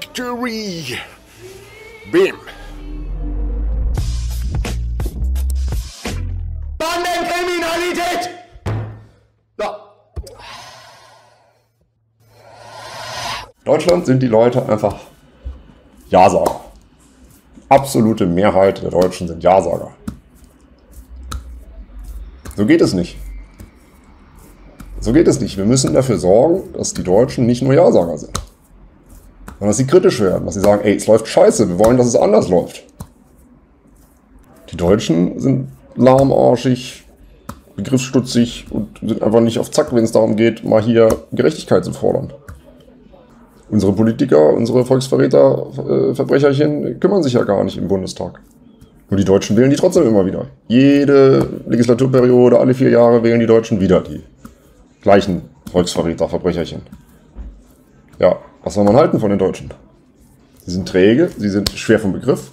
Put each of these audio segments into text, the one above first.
Victory! Bim! Bandenkriminalität! Ja. Deutschland sind die Leute einfach Ja-Sager. Absolute Mehrheit der Deutschen sind Ja-Sager. So geht es nicht. So geht es nicht. Wir müssen dafür sorgen, dass die Deutschen nicht nur Ja-Sager sind, sondern dass sie kritisch werden, dass sie sagen, ey, es läuft scheiße, wir wollen, dass es anders läuft. Die Deutschen sind lahmarschig, begriffsstutzig und sind einfach nicht auf Zack, wenn es darum geht, mal hier Gerechtigkeit zu fordern. Unsere Politiker, unsere Volksverräter, Verbrecherchen kümmern sich ja gar nicht im Bundestag. Nur die Deutschen wählen die trotzdem immer wieder. Jede Legislaturperiode, alle 4 Jahre wählen die Deutschen wieder die gleichen Volksverräter, Verbrecherchen. Ja, was soll man halten von den Deutschen? Sie sind träge, sie sind schwer vom Begriff.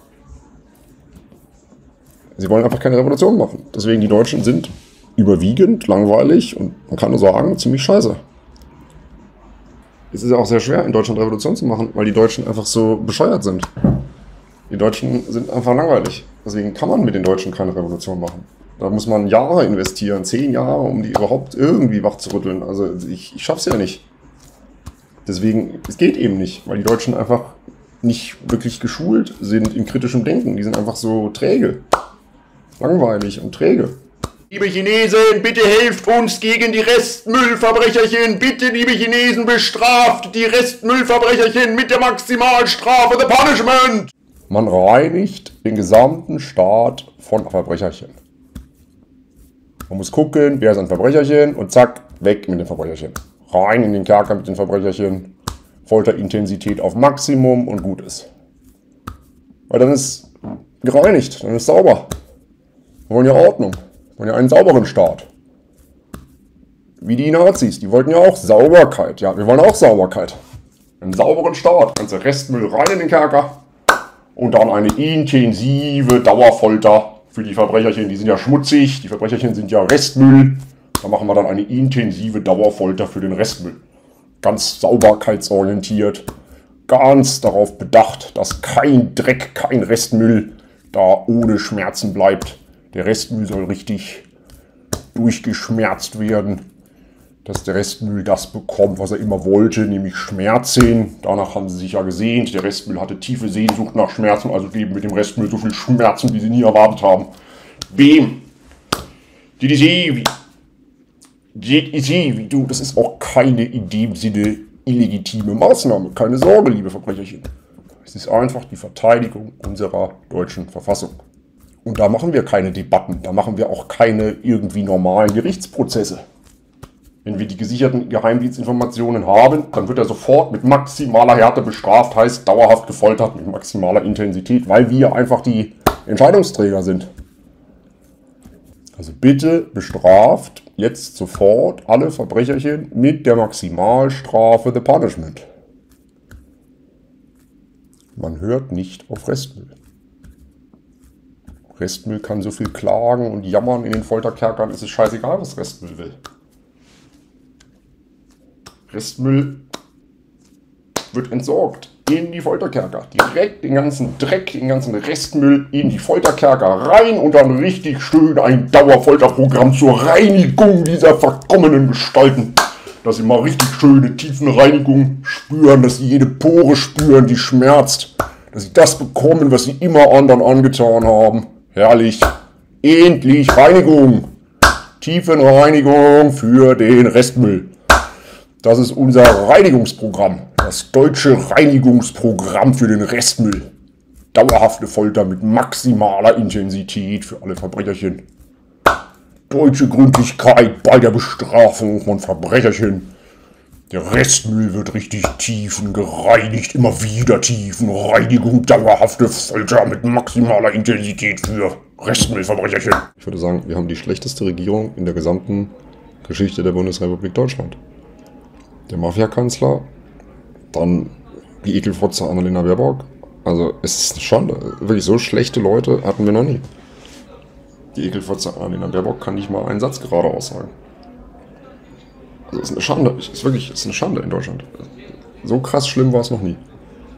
Sie wollen einfach keine Revolution machen. Deswegen die Deutschen sind überwiegend langweilig und man kann nur sagen, ziemlich scheiße. Es ist ja auch sehr schwer, in Deutschland Revolution zu machen, weil die Deutschen einfach so bescheuert sind. Die Deutschen sind einfach langweilig. Deswegen kann man mit den Deutschen keine Revolution machen. Da muss man Jahre investieren, 10 Jahre, um die überhaupt irgendwie wach zu rütteln. Also ich schaff's ja nicht. Deswegen, es geht eben nicht, weil die Deutschen einfach nicht wirklich geschult sind in kritischem Denken. Die sind einfach so träge. Langweilig und träge. Liebe Chinesen, bitte helft uns gegen die Restmüllverbrecherchen. Bitte, liebe Chinesen, bestraft die Restmüllverbrecherchen mit der Maximalstrafe, the punishment. Man reinigt den gesamten Staat von Verbrecherchen. Man muss gucken, wer ist ein Verbrecherchen und zack, weg mit den Verbrecherchen. Rein in den Kerker mit den Verbrecherchen. Folterintensität auf Maximum und gut ist. Weil dann ist gereinigt, dann ist sauber. Wir wollen ja Ordnung. Wir wollen ja einen sauberen Staat. Wie die Nazis, die wollten ja auch Sauberkeit. Ja, wir wollen auch Sauberkeit. Einen sauberen Staat. Ganze Restmüll rein in den Kerker. Und dann eine intensive Dauerfolter für die Verbrecherchen. Die sind ja schmutzig, die Verbrecherchen sind ja Restmüll. Da machen wir dann eine intensive Dauerfolter für den Restmüll. Ganz sauberkeitsorientiert. Ganz darauf bedacht, dass kein Dreck, kein Restmüll da ohne Schmerzen bleibt. Der Restmüll soll richtig durchgeschmerzt werden, dass der Restmüll das bekommt, was er immer wollte, nämlich Schmerzen. Danach haben sie sich ja gesehnt. Der Restmüll hatte tiefe Sehnsucht nach Schmerzen, also geben mit dem Restmüll so viel Schmerzen, wie sie nie erwartet haben. Bem. Du, das ist auch keine in dem Sinne illegitime Maßnahme. Keine Sorge, liebe Verbrecherchen. Es ist einfach die Verteidigung unserer deutschen Verfassung. Und da machen wir keine Debatten, da machen wir auch keine irgendwie normalen Gerichtsprozesse. Wenn wir die gesicherten Geheimdienstinformationen haben, dann wird er sofort mit maximaler Härte bestraft, heißt dauerhaft gefoltert mit maximaler Intensität, weil wir einfach die Entscheidungsträger sind. Also bitte bestraft jetzt sofort alle Verbrecherchen mit der Maximalstrafe, the punishment. Man hört nicht auf Restmüll. Restmüll kann so viel klagen und jammern in den Folterkerkern, es ist scheißegal, was Restmüll will. Restmüll wird entsorgt in die Folterkerker. Direkt den ganzen Dreck, den ganzen Restmüll in die Folterkerker rein und dann richtig schön ein Dauerfolterprogramm zur Reinigung dieser verkommenen Gestalten. Dass sie mal richtig schöne Tiefenreinigung spüren, dass sie jede Pore spüren, die schmerzt. Dass sie das bekommen, was sie immer anderen angetan haben. Herrlich. Endlich Reinigung. Tiefenreinigung für den Restmüll. Das ist unser Reinigungsprogramm. Das deutsche Reinigungsprogramm für den Restmüll. Dauerhafte Folter mit maximaler Intensität für alle Verbrecherchen. Deutsche Gründlichkeit bei der Bestrafung von Verbrecherchen. Der Restmüll wird richtig tiefen gereinigt, immer wieder Tiefenreinigung, dauerhafte Folter mit maximaler Intensität für Restmüllverbrecherchen. Ich würde sagen, wir haben die schlechteste Regierung in der gesamten Geschichte der Bundesrepublik Deutschland. Der Mafiakanzler, dann die Ekelfotze Annalena Baerbock. Also es ist eine Schande. Wirklich so schlechte Leute hatten wir noch nie. Die Ekelfotze Annalena Baerbock kann nicht mal einen Satz geradeaus sagen. Also es ist eine Schande. Es ist eine Schande in Deutschland. So krass schlimm war es noch nie.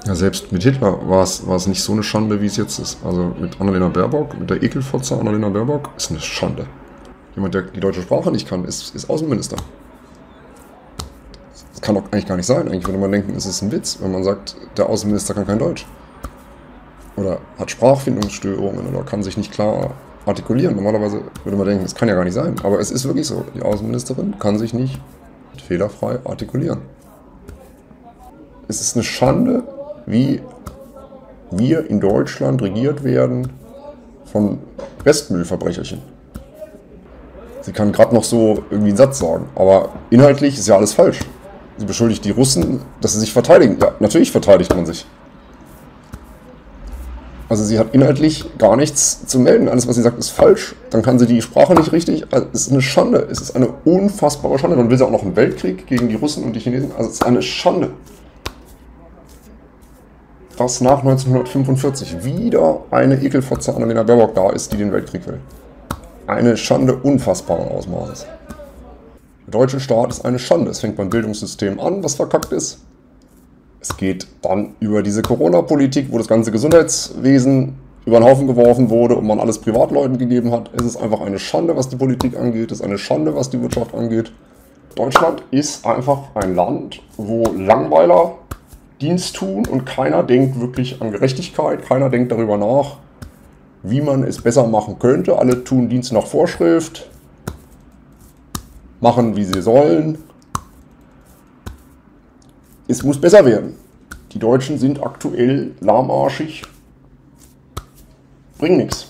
Ja, selbst mit Hitler war es nicht so eine Schande, wie es jetzt ist. Also mit Annalena Baerbock, mit der Ekelfotze Annalena Baerbock, ist eine Schande. Jemand, der die deutsche Sprache nicht kann, ist Außenminister. Das kann doch eigentlich gar nicht sein. Eigentlich würde man denken, es ist ein Witz, wenn man sagt, der Außenminister kann kein Deutsch. Oder hat Sprachfindungsstörungen oder kann sich nicht klar artikulieren. Normalerweise würde man denken, es kann ja gar nicht sein. Aber es ist wirklich so. Die Außenministerin kann sich nicht fehlerfrei artikulieren. Es ist eine Schande, wie wir in Deutschland regiert werden von Restmüllverbrecherchen. Sie kann gerade noch so irgendwie einen Satz sagen, aber inhaltlich ist ja alles falsch. Sie beschuldigt die Russen, dass sie sich verteidigen. Ja, natürlich verteidigt man sich. Also sie hat inhaltlich gar nichts zu melden. Alles, was sie sagt, ist falsch. Dann kann sie die Sprache nicht richtig. Also es ist eine Schande. Es ist eine unfassbare Schande. Dann will sie auch noch einen Weltkrieg gegen die Russen und die Chinesen. Also es ist eine Schande. Dass nach 1945 wieder eine Ekelfotze Annalena Baerbock da ist, die den Weltkrieg will. Eine Schande unfassbaren Ausmaßes. Der deutsche Staat ist eine Schande. Es fängt beim Bildungssystem an, was verkackt ist. Es geht dann über diese Corona-Politik, wo das ganze Gesundheitswesen über den Haufen geworfen wurde und man alles Privatleuten gegeben hat. Es ist einfach eine Schande, was die Politik angeht. Es ist eine Schande, was die Wirtschaft angeht. Deutschland ist einfach ein Land, wo Langweiler Dienst tun und keiner denkt wirklich an Gerechtigkeit. Keiner denkt darüber nach, wie man es besser machen könnte. Alle tun Dienst nach Vorschrift, machen, wie sie sollen. Es muss besser werden. Die Deutschen sind aktuell lahmarschig, bringen nichts.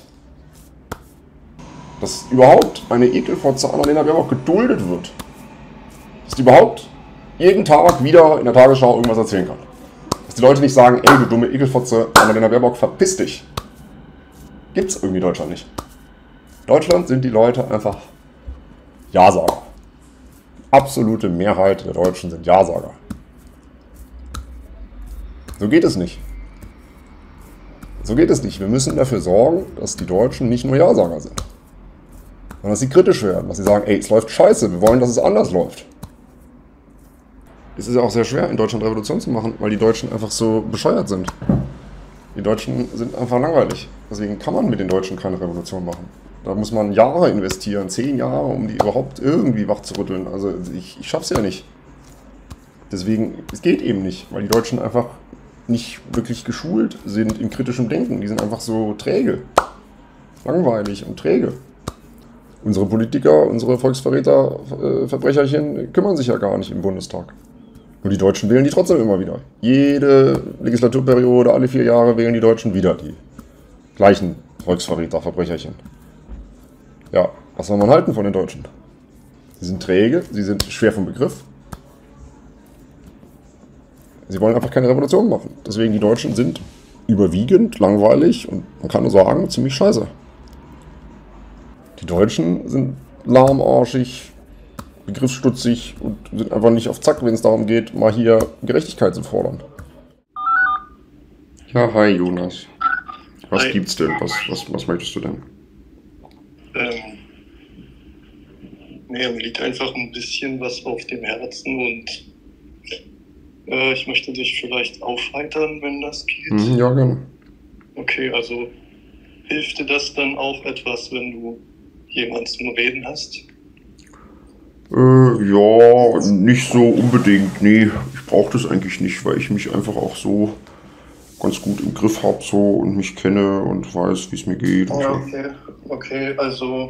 Dass überhaupt eine Ekelfotze Annalena Baerbock geduldet wird, dass die überhaupt jeden Tag wieder in der Tagesschau irgendwas erzählen kann. Dass die Leute nicht sagen, ey du dumme Ekelfotze Annalena Baerbock, verpiss dich. Gibt's irgendwie in Deutschland nicht. In Deutschland sind die Leute einfach Ja-Sager. Absolute Mehrheit der Deutschen sind Ja-Sager. So geht es nicht. So geht es nicht. Wir müssen dafür sorgen, dass die Deutschen nicht nur Ja-Sager sind, sondern dass sie kritisch werden, dass sie sagen, ey, es läuft scheiße, wir wollen, dass es anders läuft. Es ist ja auch sehr schwer, in Deutschland Revolution zu machen, weil die Deutschen einfach so bescheuert sind. Die Deutschen sind einfach langweilig. Deswegen kann man mit den Deutschen keine Revolution machen. Da muss man Jahre investieren, 10 Jahre, um die überhaupt irgendwie wach zu rütteln. Also ich schaff's ja nicht. Deswegen, es geht eben nicht, weil die Deutschen einfach nicht wirklich geschult sind in kritischem Denken. Die sind einfach so träge, langweilig und träge. Unsere Politiker, unsere Volksverräter, Verbrecherchen kümmern sich ja gar nicht im Bundestag. Nur die Deutschen wählen die trotzdem immer wieder. Jede Legislaturperiode, alle 4 Jahre wählen die Deutschen wieder die gleichen Volksverräter, Verbrecherchen. Ja, was soll man halten von den Deutschen? Sie sind träge, sie sind schwer vom Begriff. Sie wollen einfach keine Revolution machen. Deswegen die Deutschen sind überwiegend langweilig und man kann nur sagen, ziemlich scheiße. Die Deutschen sind lahmarschig, begriffsstutzig und sind einfach nicht auf Zack, wenn es darum geht, mal hier Gerechtigkeit zu fordern. Ja, hi Jonas. Was Hi. gibt's denn? Was möchtest du denn? Mir liegt einfach ein bisschen was auf dem Herzen und ich möchte dich vielleicht aufheitern, wenn das geht. Ja, gerne. Okay, also hilft dir das dann auch etwas, wenn du jemanden zum Reden hast? Ja, nicht so unbedingt. Nee, ich brauche das eigentlich nicht, weil ich mich einfach auch so ganz gut im Griff habe so und mich kenne und weiß, wie es mir geht. Und Ja, so. okay, also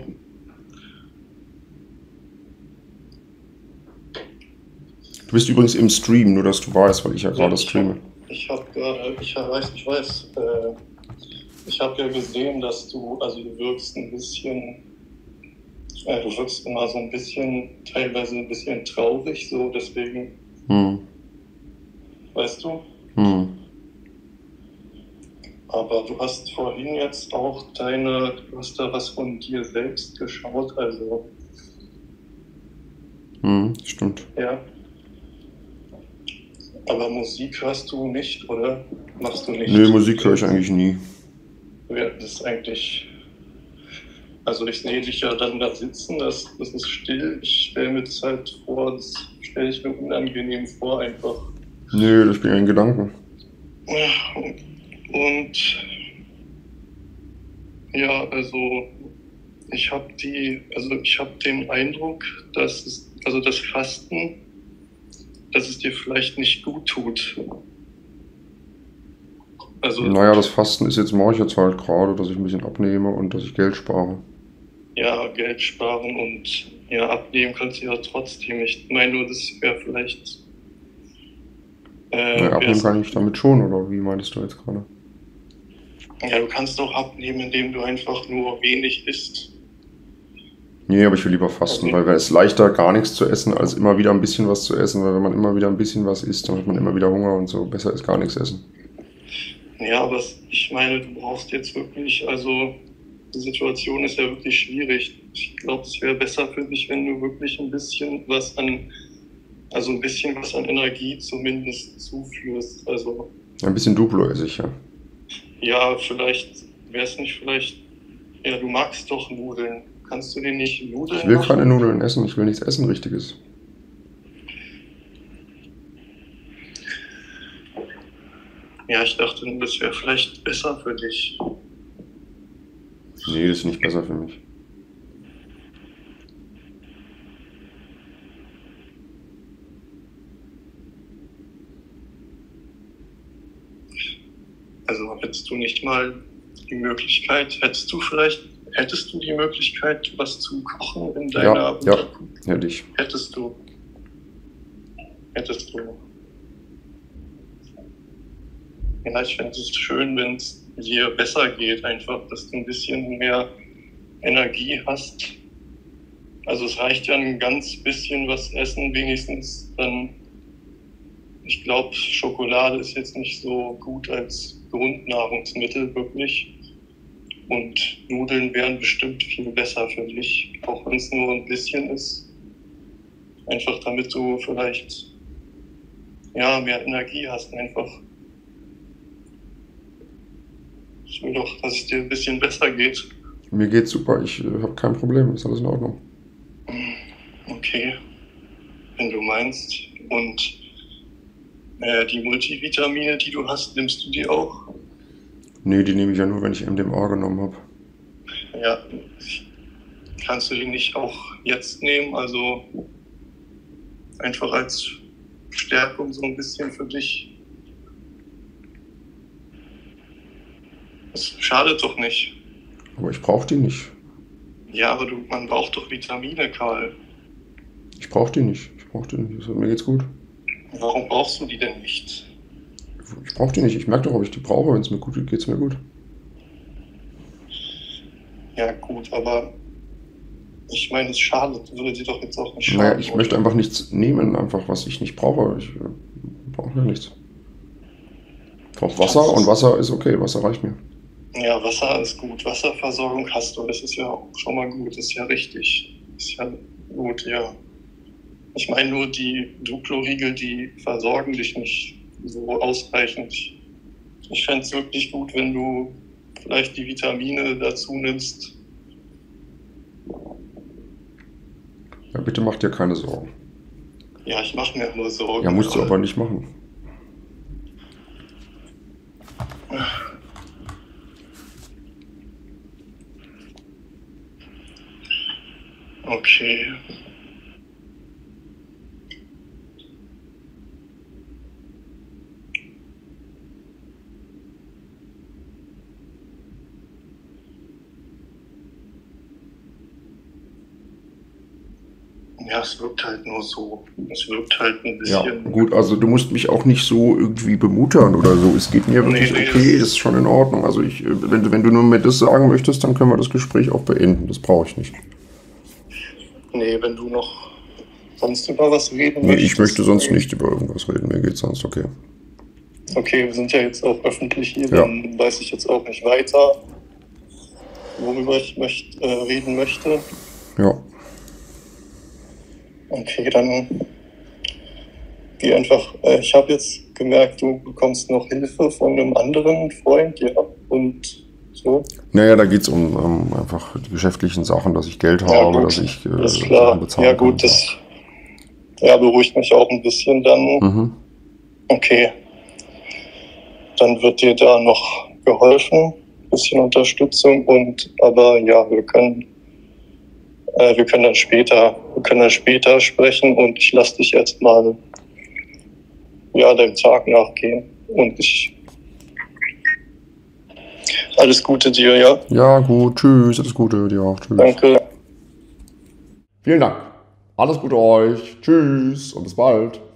Du bist übrigens im Stream, nur dass du weißt, weil ich ja gerade streame. ich habe ja gesehen, dass du wirkst ein bisschen, du wirkst immer so ein bisschen, teilweise ein bisschen traurig, so deswegen, weißt du? Aber du hast vorhin jetzt auch du hast da was von dir selbst geschaut, also, Stimmt. ja. Aber Musik hörst du nicht, oder? Machst du nicht? Nee, Musik höre ich eigentlich nie. Ja, das ist eigentlich. Also ich sehe dich ja dann da sitzen, das ist still. Ich stelle mir das halt vor, das stelle ich mir unangenehm vor einfach. Nee, ich bin ja in Gedanken. Ja, und ja, also ich habe den Eindruck, also das Fasten, dass es dir vielleicht nicht gut tut. Also Naja, das Fasten ist jetzt, mache ich jetzt halt gerade, dass ich ein bisschen abnehme und dass ich Geld spare. ja, Geld sparen und ja, abnehmen kannst du ja trotzdem. Ich meine nur, das wäre vielleicht Naja, abnehmen wär's, kann ich damit schon, oder wie meintest du jetzt gerade? ja, du kannst doch abnehmen, indem du einfach nur wenig isst. Nee, aber ich will lieber fasten, weil es ist leichter, gar nichts zu essen, als immer wieder ein bisschen was zu essen, weil wenn man immer wieder ein bisschen was isst, dann hat man immer wieder Hunger und so. Besser ist gar nichts essen. Ja, aber ich meine, du brauchst jetzt wirklich, also die Situation ist ja wirklich schwierig. Ich glaube, es wäre besser für dich, wenn du wirklich ein bisschen was an Energie zumindest zuführst. Also Ein bisschen Duplo esse ich, ja. ja, vielleicht wäre es nicht vielleicht, ja, du magst doch Nudeln. Kannst du dir nicht Nudeln Ich will machen? keine Nudeln essen, ich will nichts essen, Richtiges. Ja, ich dachte, das wäre vielleicht besser für dich. Nee, das ist nicht besser für mich. Also hättest du nicht mal die Möglichkeit, hättest du die Möglichkeit, was zu kochen in deiner Ja, Unterkunft? hätte ich. Hättest du. Ja, ich fände es schön, wenn es dir besser geht, einfach, dass du ein bisschen mehr Energie hast. Also es reicht ja ein ganz bisschen was essen, wenigstens dann. Ich glaube, Schokolade ist jetzt nicht so gut als Grundnahrungsmittel wirklich. Und Nudeln wären bestimmt viel besser für dich, auch wenn es nur ein bisschen ist. Einfach damit du vielleicht ja, mehr Energie hast einfach. Ich will doch, dass es dir ein bisschen besser geht. Mir geht's super, ich habe kein Problem, ist alles in Ordnung. Okay, wenn du meinst. Und die Multivitamine, die du hast, nimmst du die auch? Nee, die nehme ich ja nur, wenn ich MDMA genommen habe. Ja, kannst du die nicht auch jetzt nehmen? Also einfach als Stärkung so ein bisschen für dich. Das schadet doch nicht. Aber ich brauche die nicht. Ja, aber man braucht doch Vitamine, Karl. Ich brauche die nicht. Mir geht's gut. Warum brauchst du die denn nicht? Ich brauche die nicht. Ich merke doch, ob ich die brauche. Wenn es mir gut geht, geht's mir gut. Ja gut, aber ich meine, es schadet, würde dir doch jetzt auch nicht schaden. Naja, ich möchte einfach nichts nehmen, einfach was ich nicht brauche. Ich brauche ja nichts. Ich brauche Wasser und Wasser ist okay. Wasser reicht mir. Ja, Wasser ist gut. Wasserversorgung hast du. Das ist ja auch schon mal gut. Das ist ja richtig. Das ist ja gut, ja. Ich meine nur, die Duplo-Riegel, die versorgen dich nicht so ausreichend. Ich fände es wirklich gut, wenn du vielleicht die Vitamine dazu nimmst. Ja, bitte mach dir keine Sorgen. Ja, ich mache mir nur Sorgen. Ja, musst du aber nicht machen. Okay. Ja, es wirkt halt nur so. Es wirkt halt ein Ja, bisschen. gut, also du musst mich auch nicht so irgendwie bemuttern oder so. Es geht mir wirklich Nee, okay, das ist schon in Ordnung. Also wenn du nur mir das sagen möchtest, dann können wir das Gespräch auch beenden. Das brauche ich nicht. Nee, wenn du noch sonst über was reden Nee, möchtest. ich möchte sonst nicht über irgendwas reden. Mir geht's sonst okay. Okay, wir sind ja jetzt auch öffentlich hier, Ja. dann weiß ich jetzt auch nicht weiter, worüber ich reden möchte. Ja. Okay, dann geh einfach. Ich habe jetzt gemerkt, du bekommst noch Hilfe von einem anderen Freund, ja, und so. Naja, da geht's um einfach die geschäftlichen Sachen, dass ich Geld Ja, habe, gut, dass ich ist Sachen klar. bezahlen Ja, gut, kann. das beruhigt mich auch ein bisschen dann. Mhm. Okay. dann wird dir da noch geholfen, ein bisschen Unterstützung aber ja, wir können dann später sprechen und ich lasse dich jetzt mal deinem Tag nachgehen und alles Gute dir, ja? Ja, gut. Tschüss. Alles Gute dir auch. Tschüss. Danke. Vielen Dank. Alles Gute euch. Tschüss und bis bald.